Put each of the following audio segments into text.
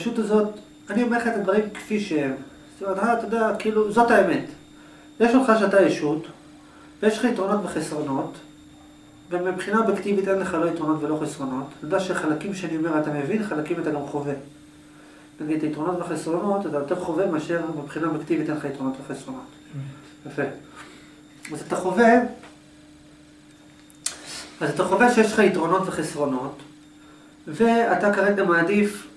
הישות הזאת, אני אומר לך את הדברים כפי שהם. זאת אומרת, אתה יודע, כאילו, זאת האמת. יש לך שאתה ישות, ויש לך יתרונות וחסרונות, ומבחינה אובייקטיבית אין לך לא יתרונות ולא חסרונות. אתה יודע שחלקים שאני אומר אתה מבין, חלקים אתה גם חווה. נגיד, יתרונות וחסרונות, אתה יותר חווה מאשר מבחינה אובייקטיבית אין לך יתרונות וחסרונות. יפה. אז אתה חווה שיש לך יתרונות וחסרונות, ואתה כרגע מעדיף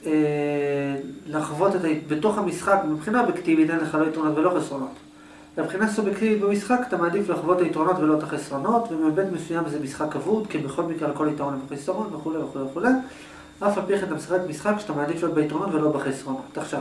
לחוות בתוך המשחק, מבחינה אובייקטיבית אין לך לא יתרונות ולא חסרונות. מבחינה סובייקטיבית במשחק אתה מעדיף לחוות היתרונות ולא את החסרונות, ומבית מסוים זה משחק אבוד, כי בכל מקרה על כל יתרון וחסרון וכו' וכו' וכו'. אף על פי כן אתה משחק משחק שאתה מעדיף להיות ביתרונות ולא בחסרונות. עכשיו,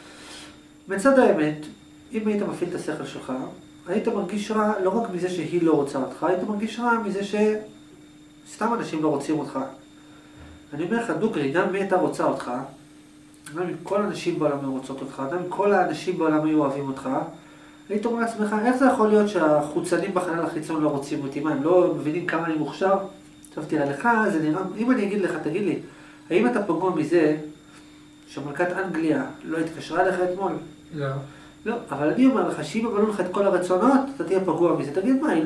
מצד האמת, אם היית מפעיל את השכל שלך, היית מרגיש רע לא רק מזה שהיא לא רוצה אותך, היית מרגיש רע מזה שסתם אנשים לא רוצים אותך. אני אומר לך, דוגרי, גם מי הייתה רוצה אותך, גם אם כל האנשים בעולם היו רוצות אותך, גם אם כל האנשים בעולם היו אוהבים אותך, היית אומר לעצמך, איך זה יכול להיות שהחוצנים בחלל החיצון לא רוצים אותי? מה, הם לא מבינים כמה אני מוכשר? עכשיו תראה לך, זה נראה, אם אני אגיד לך, תגיד לי, האם אתה פגוע מזה שמלכת אנגליה לא התקשרה לך אתמול? לא. לא, אבל אני אומר לך, שאם יבלו לך את כל הרצונות, אתה תהיה פגוע מזה. תגיד, מה, היא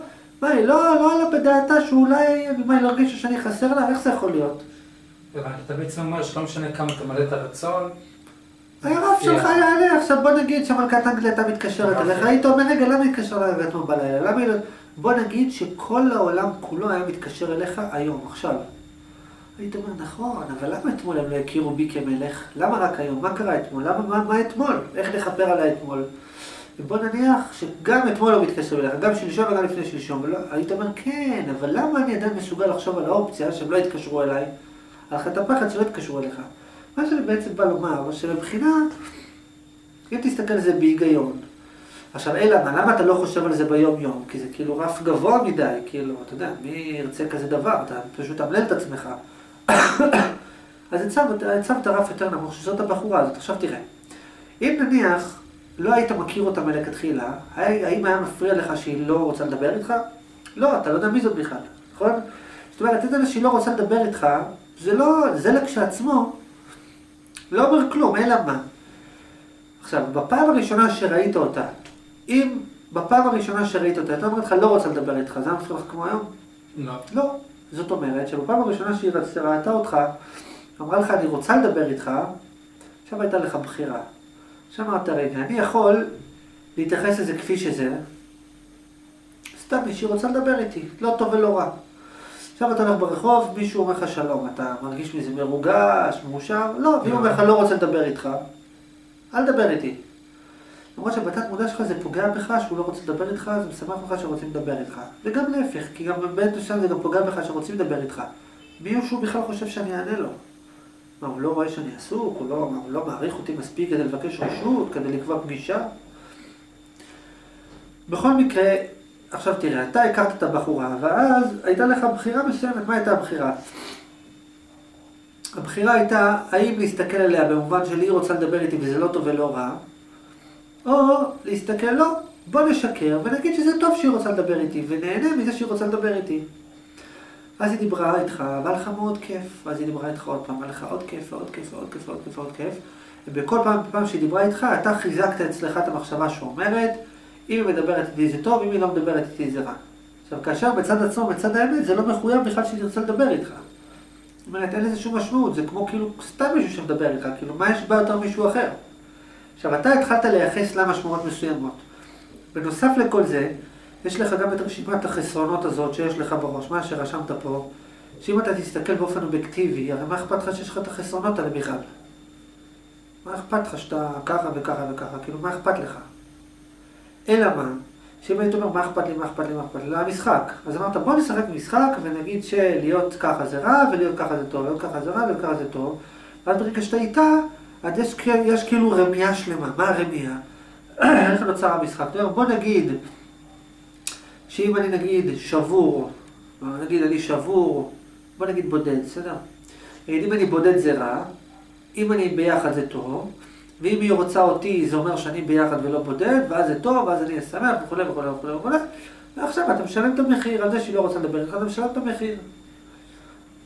לא עלה בדעתה שאולי, מה, היא לא הרגישה שאני חסר לה? איך זה יכול להיות? אתה בעצם אומר שלא משנה כמה אתה מלא את הרצון. הרב שלך יעלה, עכשיו בוא נגיד שמלכת אנגליה אתה מתקשרת אליך, היית אומר רגע, למה מתקשר אליך אתמול בלילה? בוא נגיד שכל העולם כולו היה מתקשר אליך היום, עכשיו. היית אומר, נכון, אבל למה אתמול הם לא הכירו בי כמלך? למה רק היום? מה קרה אתמול? מה אתמול? איך לכפר עליי אתמול? ובוא נניח שגם אתמול לא מתקשר אליך, גם שלשום וגם לפני שלשום, היית אומר, כן, אבל למה אני עדיין מסוגל לחשוב על האופציה שהם לא יתקשרו אליי? על חטא הפחד שלא יתקשרו אליך. מה שאני בעצם בא לומר, שבבחינה, אם תסתכל על זה בהיגיון. עכשיו, למה אתה לא חושב על זה ביום יום? כי זה כאילו רף גבוה מדי, כאילו, אתה יודע, מי ירצה כזה דבר? אתה פשוט תמלל את עצמך. אז הצבת רף יותר נמוך, שזאת הבחורה הזאת. עכשיו תראה, אם נניח לא היית מכיר אותה מלכתחילה, האם היה מפריע לך שהיא לא רוצה לדבר איתך? לא, אתה לא יודע מי זאת בכלל, נכון? זאת אומרת, אתה יודע שהיא לא רוצה לדבר איתך, זה לכשעצמו, לא אומר כלום, אלא מה? עכשיו, בפעם הראשונה שראית אותה, אם בפעם הראשונה שראית אותה, אתה אומרת לך, לא רוצה לדבר איתך, זה מפריע לך כמו היום? לא. לא. זאת אומרת שבפעם הראשונה שהיא ראתה אותך, אמרה לך, אני רוצה לדבר איתך, עכשיו הייתה לך בחירה. עכשיו אמרת, רגע, אני יכול להתייחס לזה כפי שזה, סתם שהיא רוצה לדבר איתי, לא טוב ולא רע. עכשיו אתה הולך ברחוב, מישהו אומר לך שלום, אתה מרגיש מזה מרוגש, מאושר? לא, ואם אומר לך לא רוצה לדבר איתך, אל תדבר איתי. למרות שבתת מודע שלך זה פוגע בך שהוא לא רוצה לדבר איתך, זה משמח לך שרוצים לדבר איתך. וגם להפך, כי גם בבית נושא זה גם פוגע בך שרוצים לדבר איתך. מי הוא שהוא בכלל חושב שאני אענה לו? מה, הוא לא רואה שאני עסוק? הוא לא מעריך אותי מספיק כדי לבקש רשות, כדי לקבוע פגישה? בכל מקרה, עכשיו תראה, אתה הכרת את הבחורה, ואז הייתה לך בחירה מסוימת. מה הייתה הבחירה? הבחירה הייתה, האם להסתכל עליה במובן של היא רוצה לדבר איתי וזה לא טוב ולא רע, או להסתכל, לא, בוא נשקר ונגיד שזה טוב שהיא רוצה לדבר איתי, ונהנה מזה שהיא רוצה לדבר איתי. אז היא דיברה איתך, בא לך מאוד כיף, ואז היא דיברה איתך עוד פעם, בא לך עוד כיף, ועוד כיף, ועוד כיף, ועוד כיף, ועוד כיף, ובכל פעם שהיא דיברה איתך, אתה חיזקת אצלך את המחשבה שאומרת, אם היא מדברת איתי זה טוב, אם היא לא מדברת איתי זה רע. עכשיו, כאשר בצד עצמו, בצד האמת, זה לא מחויב בכלל שהיא תרצה לדבר איתך. זאת אומרת, אין לזה שום משמעות, זה כמו כאילו סתם מישהו שמדבר איתך, כאילו מה יש בה יותר מישהו אחר? עכשיו, אתה התחלת לייחס לה משמעויות מסוימות. בנוסף לכל זה, יש לך גם את רשימת החסרונות הזאת שיש לך בראש, מה שרשמת פה, שאם אתה תסתכל באופן אובייקטיבי, הרי מה אכפת לך שיש לך את החסרונות האלה בכלל? מה אכפת לך שאתה ככה וככה וככה? כאילו, מה אכפת לך? אלא מה? שאם היית אומר, מה אכפת לי, מה אכפת לי, מה אכפת לי? המשחק. אז אמרת, בוא נשחק משחק ונגיד שלהיות ככה זה רע ולהיות ככה זה טוב, להיות ככה זה רע ולהיות ככה זה טוב. ואז ברגע שאתה איתה, אז יש כאילו רמייה שלמה. מה הרמייה? איך נוצר המשחק? בוא נגיד שאם אני נגיד שבור, נגיד אני שבור, בוא נגיד בודד, בסדר? נגיד אם אני בודד זה רע, אם אני ביחד זה טוב, ואם היא רוצה אותי, זה אומר שאני ביחד ולא בודד, ואז זה טוב, ואז אני אשמח, וכו' וכו' וכו' וכו'. ועכשיו אתה משלם את המחיר על זה שהיא לא רוצה לדבר איתך, אתה משלם את המחיר.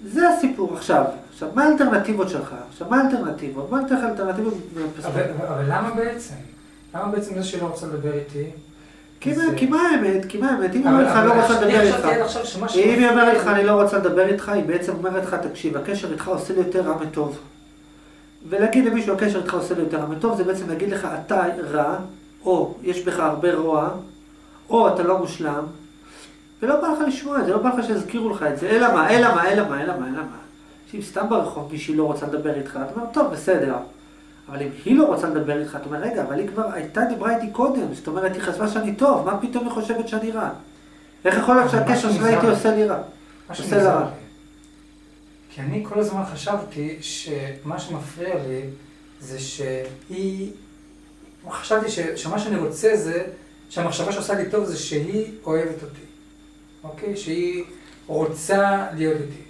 זה הסיפור עכשיו. עכשיו, מה האלטרנטיבות שלך? עכשיו, מה האלטרנטיבות? בוא נתן לך אלטרנטיבות. אבל למה בעצם? למה בעצם זה שלא רוצה לדבר איתי? כי מה האמת? אם היא אומרת לך, לא רוצה לדבר איתך. אם היא אומרת לך, אני לא רוצה לדבר איתך, היא בעצם אומרת לך, תקשיב, הקשר איתך עושה לי יותר רע מטוב. ולהגיד למישהו, הקשר איתך עושה לי יותר רע מטוב, זה בעצם להגיד לך, אתה רע, או יש בך הרבה רוע, או אתה לא מושלם, ולא בא לך לשמוע את זה, לא בא לך שיזכירו לך את זה. אלא מה? שאם סתם ברחוב מישהי לא רוצה לדבר איתך, אתה אומר, טוב, בסדר. אבל אם היא לא רוצה לדבר איתך, אתה אומר, רגע, אבל היא כבר דיברה איתי קודם, זאת אומרת, היא חשבה שאני טוב, מה פתאום היא חושבת שאני רע? איך יכול להיות שהקשר שלה איתי עושה לי רע? עושה לה רע. כי אני כל הזמן חשבתי שמה שמפריע לי זה חשבתי שמה שאני רוצה זה, שהמחשבה שעושה לי טוב זה שהיא אוהבת אותי. אוקיי? שהיא רוצה להיות איתי.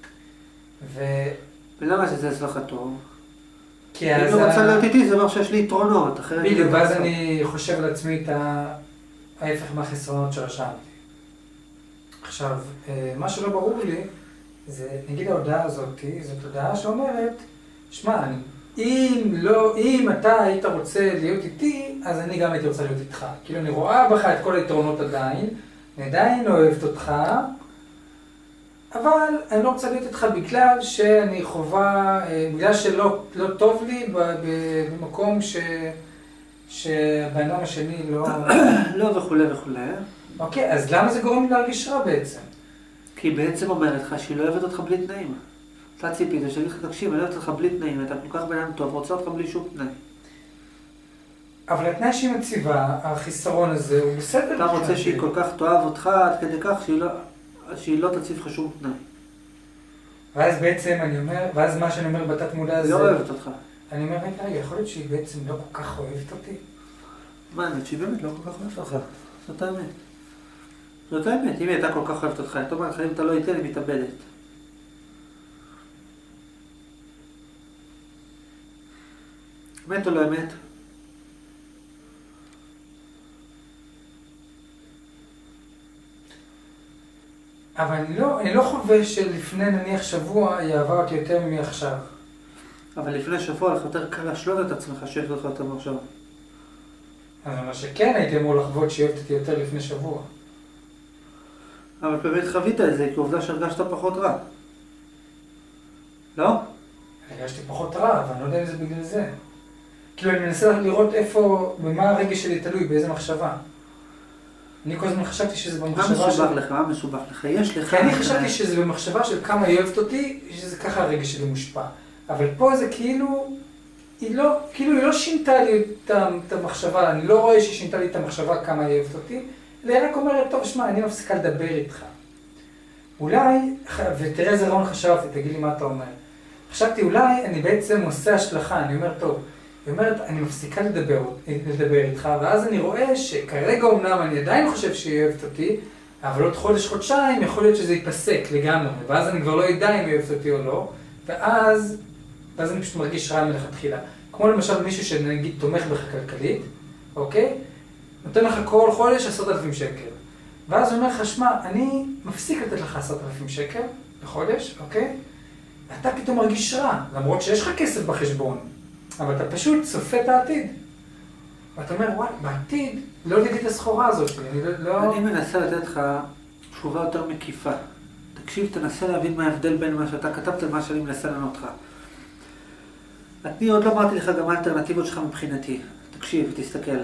ולמה שזה אצלך טוב? אם היא רוצה להיות איתי, זה אומר שיש לי יתרונות. בדיוק, ואז אני חושב על עצמי את ההפך מהחסרונות שרשמתי. עכשיו, מה שלא ברור לי, זה, נגיד ההודעה הזאת, זאת הודעה שאומרת, שמע, אם אתה היית רוצה להיות איתי, אז אני גם הייתי רוצה להיות איתך. כאילו, אני רואה בך את כל היתרונות עדיין, אני עדיין אוהבת אותך, אבל אני לא רוצה להיות איתך בגלל שאני חובה, בגלל שלא טוב לי במקום שהבן אדם השני לא... לא וכולי. אוקיי, אז למה זה גורם לי להרגיש רע בעצם? כי היא בעצם אומרת לך שהיא לא אוהבת אותך בלי תנאים. אתה ציפית, שאני לך תקשיב, אני אוהבת אותך בלי תנאים, אתה כל כך בן אדם טוב, רוצה אותך בלי שום תנאי. אבל התנאי שהיא מציבה, החיסרון הזה, הוא בסדר. אתה רוצה שהיא כל כך תאהב אותך עד כדי כך שהיא לא תציב לך שום תנאי. ואז בעצם אני אומר, ואז מה שאני אומר בתת מודע הזה... היא לא אוהבת אותך. אני אומר, רגע, יכול להיות שהיא בעצם לא כל כך אוהבת אותי? מה, האמת שהיא באמת לא כל כך אוהבת אותך. זאת האמת. זאת האמת, אם היא הייתה כל כך אוהבת אותך, אתה אומר לך, אם אתה לא ייתן, היא מתאבדת. אמת או לא אמת? אבל אני לא חווה שלפני נניח שבוע היא אהבה אותי יותר מעכשיו. אבל לפני שבוע לך יותר קל להשלות את עצמך שאוהבת אותך יותר מעכשיו. אז אני אומר שכן הייתי אמור לחוות שהיא אוהבת אותי יותר לפני שבוע. אבל באמת חווית את זה, כי עובדה שהרגשת פחות רע. לא? הרגשתי פחות רע, אבל אני לא יודע אם זה בגלל זה. כאילו אני מנסה לראות איפה, במה הרגש שלי תלוי, באיזה מחשבה. אני כל הזמן חשבתי שזה במחשבה של... מה מסובך לך? יש לך... כי אני חשבתי שזה במחשבה של כמה היא אוהבת אותי, שזה ככה הרגש שלי מושפע. אבל פה זה כאילו... היא לא שינתה לי את המחשבה, אני לא רואה שהיא שינתה לי את המחשבה כמה היא אוהבת אותי, אלא היא רק אומרת, טוב, שמע, אני מפסיקה לדבר איתך. אולי, ותראה איזה רעיון חשבתי, תגיד לי מה אתה אומר. חשבתי, אולי אני בעצם עושה השלכה, אני אומר, טוב, היא אומרת, אני מפסיקה לדבר איתך, ואז אני רואה שכרגע אומנם אני עדיין חושב שהיא אוהבת אותי, אבל עוד חודש-חודשיים יכול להיות שזה ייפסק לגמרי, ואז אני כבר לא יודע אם היא אוהבת אותי או לא, ואז אני פשוט מרגיש רע מלכתחילה. כמו למשל מישהו שנגיד תומך בך כלכלית, אוקיי? נותן לך כל חודש 10,000 שקל. ואז הוא אומר לך, שמע, אני מפסיק לתת לך 10,000 שקל בחודש, אוקיי? אתה פתאום מרגיש רע, למרות שיש לך כסף בחשבון, אבל אתה פשוט צופה את העתיד. ואתה אומר, וואי, בעתיד לא תגיד את הסחורה הזאת. אני מנסה לתת לך תשובה יותר מקיפה. תקשיב, תנסה להבין מה ההבדל בין מה שאתה כתבת למה שאני מנסה לענות לך. אני עוד לא אמרתי לך גם מה האלטרנטיבות שלך מבחינתי. תקשיב, תסתכל.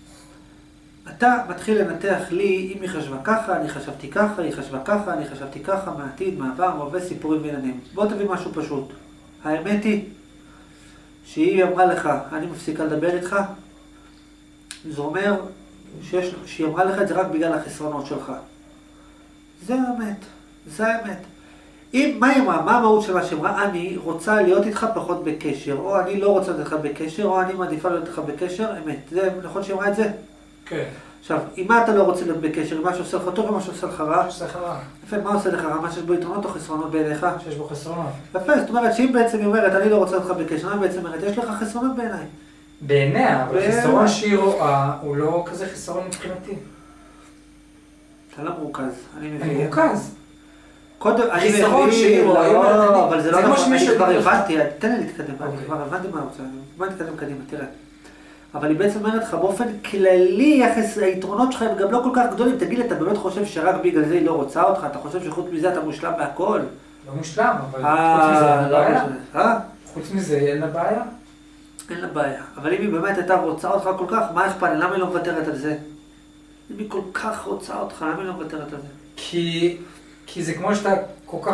אתה מתחיל לנתח לי, אם היא חשבה ככה, אני חשבתי ככה, היא חשבה ככה, אני חשבתי ככה, מעתיד, מעבר, מהווה, סיפורים ועניינים. בוא תביא משהו פשוט. האמת היא שהיא אמרה לך, אני מפסיקה לדבר איתך, זה אומר שהיא אמרה לך את זה רק בגלל החסרונות שלך. זה האמת, זה האמת. מה היא אמרה? מה המהות של מה שאמרה? אני רוצה להיות איתך פחות בקשר, או אני לא רוצה להיות איתך בקשר, או אני מעדיפה להיות איתך בקשר, אמת. זה נכון שהיא אמרה את זה? כן. עכשיו, עם מה אתה לא רוצה להיות בקשר? עם מה שעושה לך טוב ומה שעושה לך רע? שעושה לך רע. יפה, מה עושה לך רע? מה שיש בו יתרונות או חסרונות בעיניך? שיש בו חסרונות. יפה, זאת אומרת שאם בעצם היא אומרת, אני לא רוצה אותך בקשר, מה בעצם אומרת? יש לך חסרונות בעיניי. בעיניה, אבל חיסרון שהיא רואה הוא לא כזה חיסרון מבחינתי. אתה לא מרוכז, אני מבין. אני מרוכז. קודם, אני חיסרון מבין, שהיא רואה, לא, אבל זה לא נכון, אני כבר הבנתי, הבנתי, תן לי להתקדם, אני כבר הבנתי מה רוצה, בוא נתקדם קדימה, תראה. אבל היא בעצם אומרת לך, באופן כללי, יחס היתרונות שלך הם גם לא כל כך גדולים. תגיד לי, אתה באמת חושב שרק בגלל זה היא לא רוצה אותך? אתה חושב שחוץ מזה אתה מושלם בהכל? לא מושלם, אבל חוץ מזה אין לה בעיה. חוץ מזה אין לה בעיה? אין לה בעיה. אבל אם היא באמת הייתה רוצה אותך כל כך, מה אכפת לי? למה היא לא מוותרת על זה? אם היא כל כך רוצה אותך, למה היא לא מוותרת על זה? כי זה כמו שאתה כל כך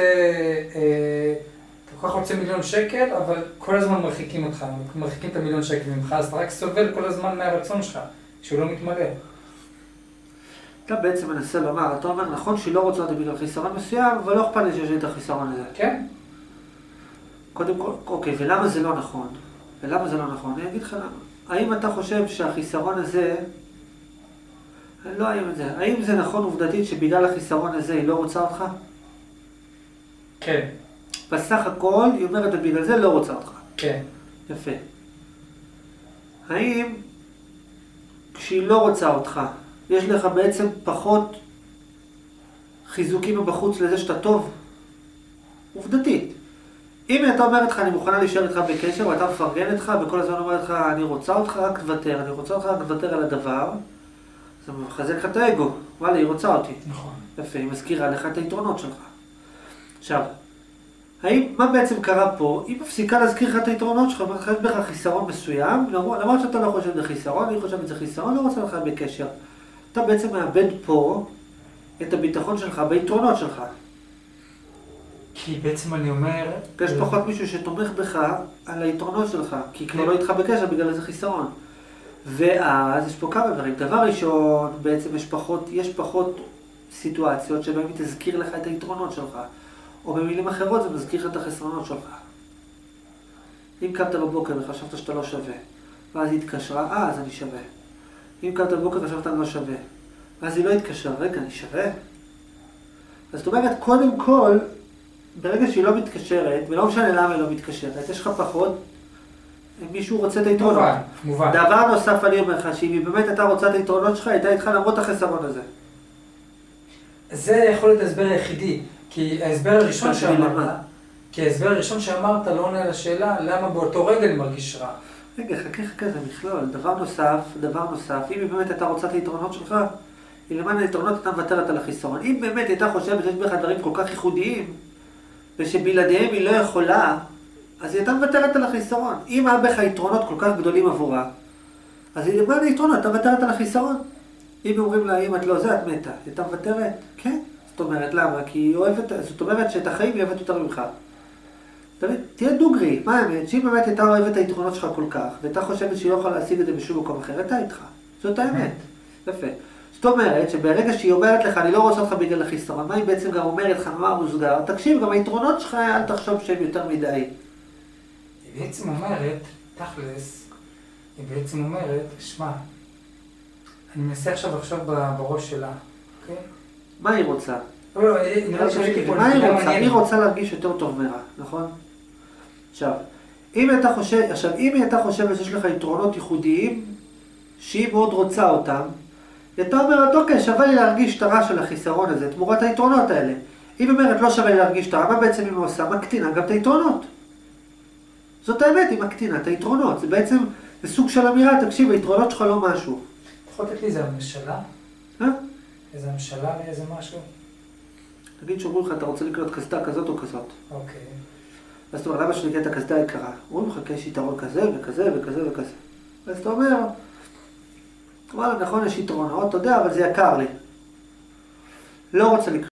רוצה מיליון שקל, אבל כל הזמן מרחיקים אותך, מרחיקים את המיליון שקל ממך, אז אתה רק סובל כל הזמן מהרצון שלך, שהוא לא מתמלא. אתה בעצם מנסה לומר, אתה אומר, נכון שהיא לא רוצה אותי בגלל חיסרון מסוים, אבל לא אכפת לי שיש לי את החיסרון הזה. כן. קודם כל, אוקיי, ולמה זה לא נכון? ולמה זה לא נכון? אני אגיד לך למה. האם אתה חושב שהחיסרון הזה, לא האם את זה, האם זה נכון עובדתית שבגלל החיסרון הזה היא לא רוצה אותך? כן. בסך הכל, היא אומרת, ובגלל זה לא רוצה אותך. כן. יפה. האם כשהיא לא רוצה אותך, יש לך בעצם פחות חיזוקים מבחוץ לזה שאתה טוב? עובדתית. אם אתה אומרת לך, אני מוכנה להישאר איתך בקשר, ואתה מפרגן איתך, וכל הזמן אומרת לך, אני רוצה אותך, רק תוותר, אני רוצה אותך, רק תוותר על הדבר, זה מחזק לך את האגו. וואלה, היא רוצה אותי. נכון. יפה, היא מזכירה לך את היתרונות שלך. עכשיו, מה בעצם קרה פה? היא מפסיקה להזכיר לך את היתרונות שלך, אומרת לך, יש בך חיסרון מסוים, למרות שאתה לא חושב שזה חיסרון, אני חושב שזה חיסרון, לא רוצה לך בקשר. אתה בעצם מאבד פה את הביטחון שלך ביתרונות שלך. כי בעצם אני אומר... יש פחות מישהו שתומך בך על היתרונות שלך, כי כבר לא איתך בקשר בגלל איזה חיסרון. ואז יש פה כמה דברים. דבר ראשון, בעצם יש פחות סיטואציות שבהם היא תזכיר לך את היתרונות שלך. או במילים אחרות זה מזכיר לך את החסרונות שלך. אם קמת בבוקר וחשבת שאתה לא שווה, ואז היא התקשרה, אז אני שווה. אם קמת בבוקר וחשבת אני לא שווה, ואז היא לא התקשרה, רגע, אני שווה? אז זאת אומרת, קודם כל, ברגע שהיא לא מתקשרת, ולא משנה למה היא לא מתקשרת, יש לך פחות, מישהו רוצה את היתרונות. מובן. דבר נוסף אני אומר לך, שאם היא באמת הייתה רוצה את היתרונות שלך, הייתה איתך למרות החסרון הזה. זה יכול להיות ההסבר היחידי, כי ההסבר הראשון שאמרת לא עונה לשאלה למה באותו רגע אני מרגיש רע. רגע, חכה, זה מכלול. דבר נוסף, אם היא באמת הייתה רוצה את היתרונות שלך, אם למען היתרונות הייתה מוותרת על החיסרון. אם באמת הייתה חושבת שיש בך דברים כל כך ייחודיים, ושבלעדיהם היא לא יכולה, אז היא הייתה מוותרת על החיסרון. אם היה בך יתרונות כל כך גדולים עבורה, אז היא למען היתרונות, הייתה מוותרת על החיסרון. אם אומרים לה, אם את לא זה, את מתה. היא הייתה מוותרת? כן. זאת אומרת, למה? כי היא אוהבת, זאת אומרת שאת החיים היא אוהבת יותר ממך. תהיה דוגרי, מה האמת? שהיא באמת הייתה אוהבת את היתרונות שלך כל כך, והייתה חושבת שהיא לא יכולה להשיג את זה בשום מקום אחר, הייתה איתך. זאת האמת. יפה. זאת אומרת שברגע שהיא אומרת לך, אני לא רוצה אותך בגלל החיסרון, מה היא בעצם גם אומרת לך, מה מוסגר? תקשיב, גם היתרונות שלך, אל תחשוב שהם יותר מדי. היא בעצם אומרת, תכלס, שמע, אני מנסה עכשיו בראש שלה, אוקיי? מה היא רוצה? לא, מה היא רוצה? היא רוצה להרגיש יותר טוב מרע, נכון? עכשיו, אם היא הייתה חושבת שיש לך יתרונות ייחודיים, שהיא מאוד רוצה אותם, אתה אומרת, אוקיי, שווה לי להרגיש את הרע של החיסרון הזה, תמורת היתרונות האלה. אם היא אומרת, לא שווה לי להרגיש את הרע, מה בעצם היא עושה? מקטינה גם את היתרונות. זאת האמת, היא מקטינה את היתרונות. זה בעצם, זה סוג של אמירה, תקשיב, היתרונות שלך לא משהו. יכול לתת לי איזה המשלה? איזה המשלה לאיזה משהו? תגיד שאומרים לך, אתה רוצה לקנות קסדה כזאת או כזאת. אוקיי. אז אתה אומר, למה שאני אקנה את הקסדה היקרה? אומרים לך, יש יתרון כזה וכזה וכזה וכזה. אז אתה אומר, וואלה, נכון, יש יתרונות, אתה יודע, אבל זה יקר לי. לא רוצה לקנות.